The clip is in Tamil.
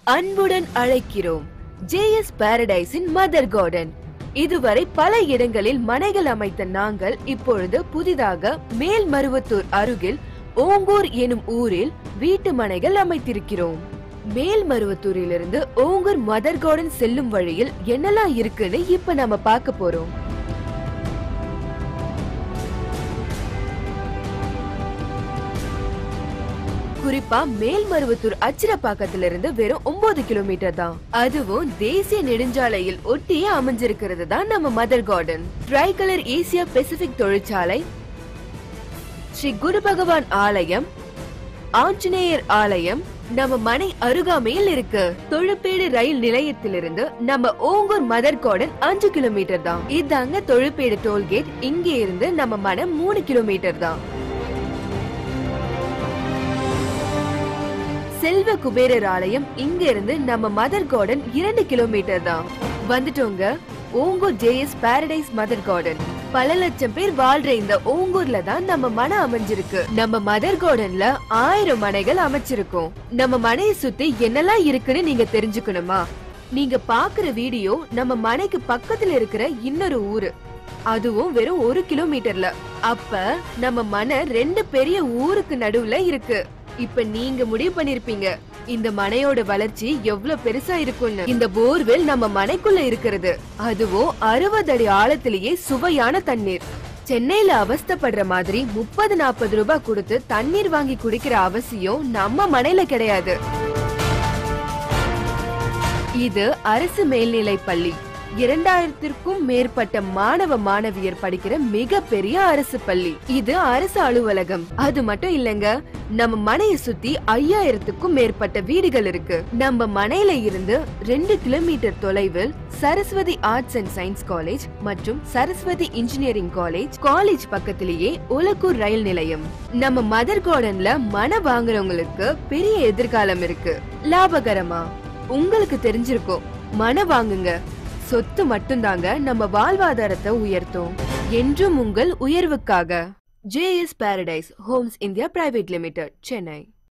அன்புடன் அழைக்கிறோம் ஜேஎஸ் பாரடைஸின் மதர் கார்டன். இதுவரை பல இடங்களில் மனைகள் அமைத்த நாங்கள் இப்பொழுது புதிதாக மேல்மருவத்தூர் அருகில் ஓங்கூர் எனும் ஊரில் வீட்டு மனைகள் அமைத்திருக்கிறோம். மேல்மருவத்தூரிலிருந்து ஓங்கூர் மதர் கார்டன் செல்லும் வழியில் என்னெல்லாம் இருக்குன்னு இப்ப நாம பார்க்க போறோம். குறிப்பா மேல்மருவத்தூர் அச்சிரப்பாக்கத்திலிருந்து வெறும் 9 கிலோமீட்டர் தான். அதுவும் தேசிய நெடுஞ்சாலையில் ஒட்டியே அமைஞ்சிருக்கிறது தான் நம்ம mother garden. Tri colour Asia Pacific தொழிற்சாலை, ஸ்ரீ குரு பகவான் ஆலயம், ஆஞ்சநேயர் ஆலயம் நம்ம மனை அருகாமையில் இருக்கு. தொழுப்பேடு ரயில் நிலையத்திலிருந்து நம்ம ஓங்கூர் மதர் கார்டன் 5 கிலோமீட்டர் தான். இதாங்க தொழுப்பேடு டோல்கேட். இங்க இருந்து நம்ம மனை 3 கிலோமீட்டர் தான். செல்வ குபேரர் ஆலயம் இங்க இருந்து நம்ம மதர் கார்டன் 2 கிலோமீட்டர் தான். வந்துட்டோங்க Ongur JS paradise mother garden. பல லட்சம் பேர் வாழ்ற இந்த ஓங்கூர்ல தான் நம்ம மனை அமைஞ்சிருக்கு. நம்ம மதர் கார்டன்ல 1000 மனைகள் அமைச்சிருக்கோம். நம்ம மனையை சுத்தி என்னெல்லாம் இருக்குன்னு நீங்க தெரிஞ்சுக்கணுமா? நீங்க பாக்குற வீடியோ நம்ம மனைக்கு பக்கத்துல இருக்கிற இன்னொரு ஊரு, அதுவும் வெறும் 1 கிலோமீட்டர்ல. அப்ப நம்ம மனை 2 பெரிய ஊருக்கு நடுவுல இருக்கு. இப்ப நீங்க முடிவு பண்ணிருப்பீங்க இந்த மனையோட வளர்ச்சி எவ்வளவு பெருசா இருக்கும்னு. இந்த போர்வெல் நம்ம மனைக்குள்ள இருக்கிறது, அதுவும் 60 அடி ஆழத்திலேயே சுவையான தண்ணீர். சென்னையில அவஸ்தப்படுற மாதிரி 30-40 ரூபாய் கொடுத்து தண்ணீர் வாங்கி குடிக்கிற அவசியம் நம்ம மனையில கிடையாது. இது அரசு மேல்நிலை பள்ளி. 2000க்கும் மேற்பட்ட மாணவ மாணவியர் படிக்கிற மிகப்பெரிய அரசு பள்ளி. இது அரசு அலுவலகம். அது மட்டும் இல்லங்க, நம்ம மனையை சுத்தி 5000க்கும் மேற்பட்ட வீடுகள் இருக்கு. நம்ம மனையில இருந்து 2 கிலோமீட்டர் தொலைவில் Saraswati arts and science college மற்றும் சரஸ்வதி இன்ஜினியரிங் காலேஜ் பக்கத்திலேயே ஒலக்கூர் ரயில் நிலையம். நம்ம மதர் கார்டன்ல மனை வாங்குறவங்களுக்கு பெரிய எதிர்காலம் இருக்கு. லாபகரமா உங்களுக்கு தெரிஞ்சிருக்கும். மனை வாங்குங்க. சொத்து மட்டும்தாங்க நம்ம வாழ்வாதாரத்தை உயர்த்தும். என்றும் உங்கள் உயர்வுக்காக. JS paradise homes India private limited, Chennai.